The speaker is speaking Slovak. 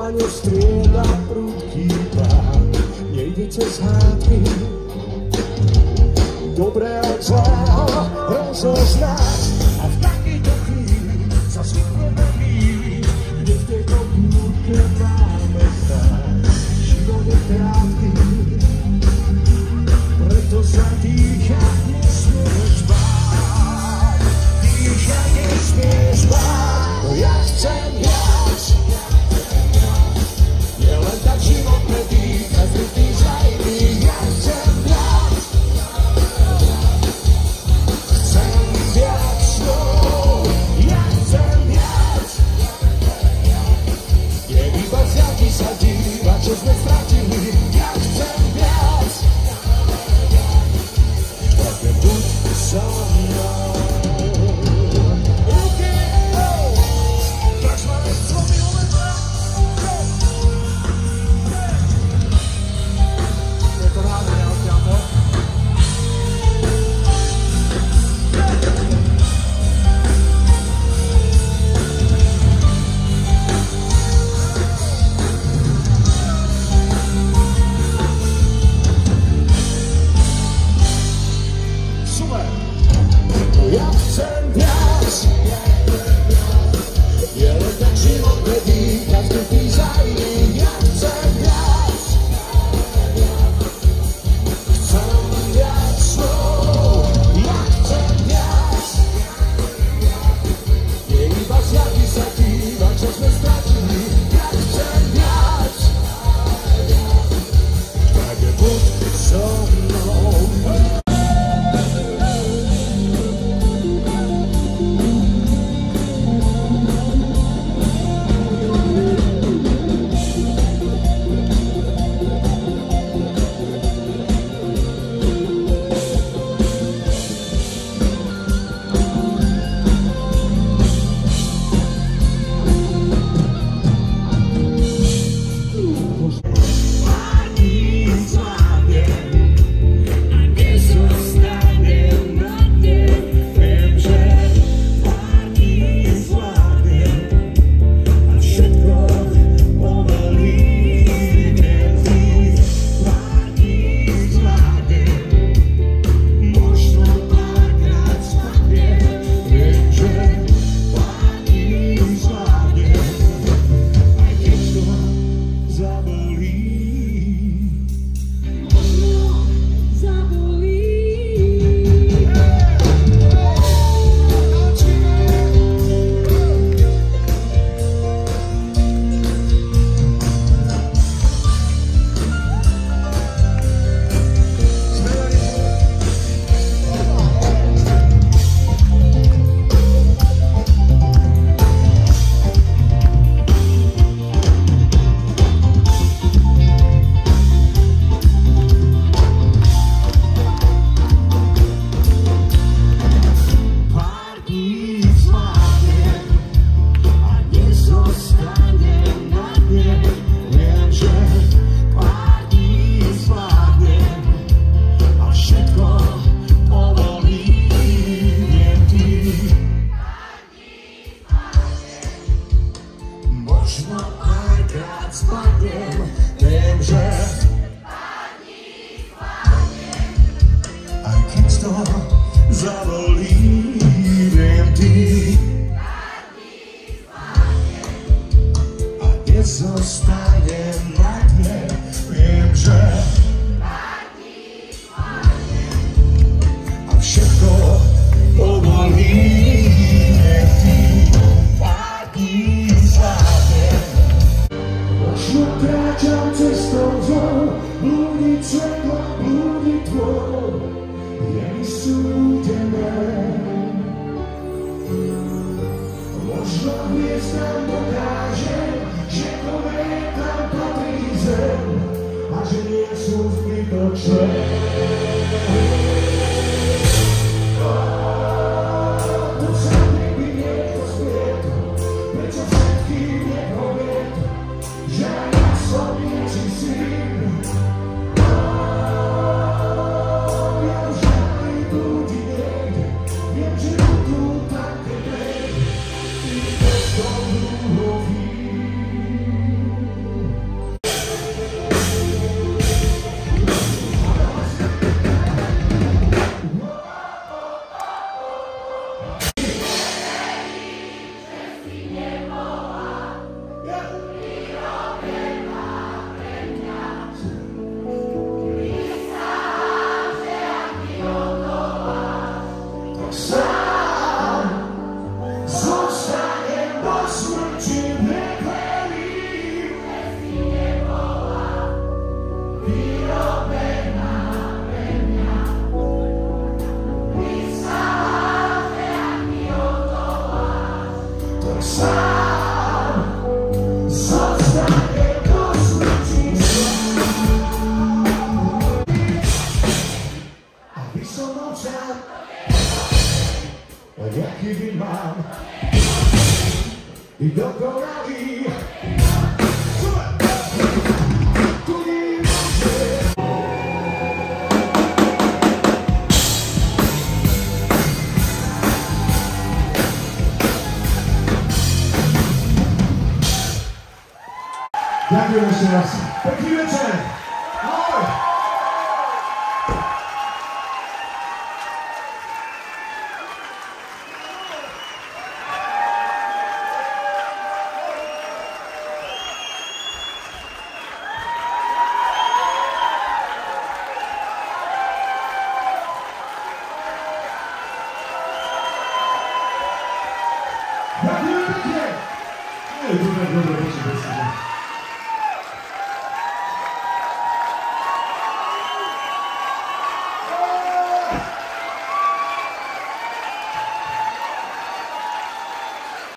Pane strieda prudký pán, nejde cez hádky. Dobré od zlého rozoznať a v takejto chvíli sa zvykneme míliť, kde v tejto búrke máme stáť. Život je krátky, preto sa dýchať nesmieš báť. Dýchať nesmieš báť, no ja chcem viac. Je len tak život predýchať, zrytý zajný, ja chcem viac. Chcem viac, no, ja chcem viac. Je iba vďaky sa dívať, čo sme stratili, ja chcem viac. Takže buď so mnou. Ja chcem viac. Je len tak život predýchať, zbytý zajný, ja chcem viac. Chcem viac, no, ja chcem viac. Je iba zjavy sa dívať, čo sme stratili, ja chcem viac. Tak je buď so mnou. Jaki win mám i dokonalý. Tu nemôže. Ďakujem ešte raz. Pekný večer.